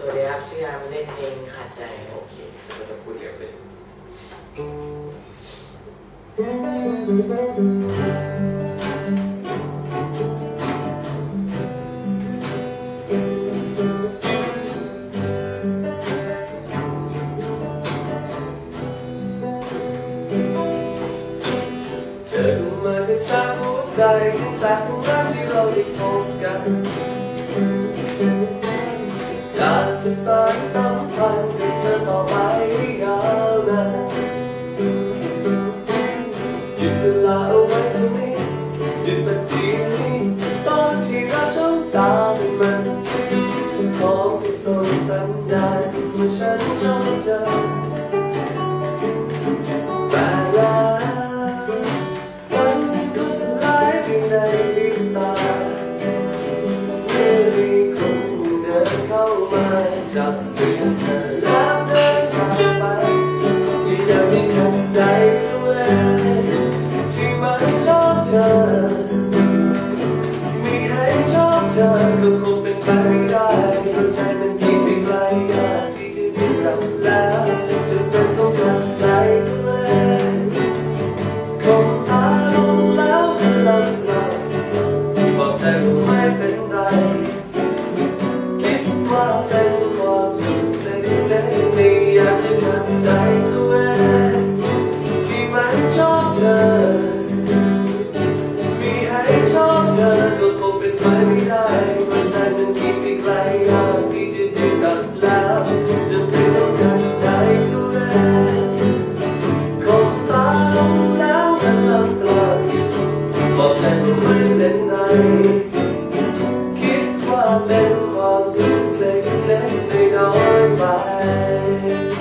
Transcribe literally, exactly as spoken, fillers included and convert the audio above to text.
วัสดีครับชื่ออาร์มเล่นเพลงขัดใจโอเคเราจะพูดเดี๋ยวสิเธอดูมากระชากหัวใจตั้งแต่ครั้งแรกที่เราได้พบกันอยากจะสานสัมพันธ์กับเธอต่อไปยาวนานหยุดเวลาเอาไว้ตรงนี้หยุดนาทีนี้ตอนที่เราจ้องตาเป็นมันขอแค่ส่งสัญญาณว่าฉันจ้องเธอแต่แล้วมันก็สลายไปในพริบตาเมื่อมีคนเดินเข้ามาจับมือเธอแล้วเดินจากไปที่ยังไม่ขัดใจด้วยที่มันชอบเธอมีให้ชอบเธอก็คงเป็นไปไม่ได้เพราะใจมันคิดไปไกลอยากที่จะได้รับแล้วจะเป็นต้องขัดใจด้วยคงตาลงแล้วพลังเราบอกใจว่าไม่เป็นไรคิดว่าเป็นความสุขเล็กๆไม่อยากจะขัดใจตัวเองที่มันชอบเธอมีให้ชอบเธอก็คงเป็นไปไม่ได้เพราะใจมันคิดไปไกลอยากที่จะได้กลับแล้วจะเป็นต้องขัดใจตัวเองคงตาลงแล้วพลังกลับบอกใจว่าไม่เป็นไรคิดว่าเป็นความสุขเล็กๆน้อยๆไป